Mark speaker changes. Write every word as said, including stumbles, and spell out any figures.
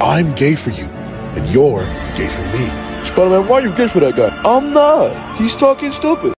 Speaker 1: I'm gay for you, and you're gay for me.
Speaker 2: Spider-Man, why are you gay for that guy? I'm not. He's talking stupid.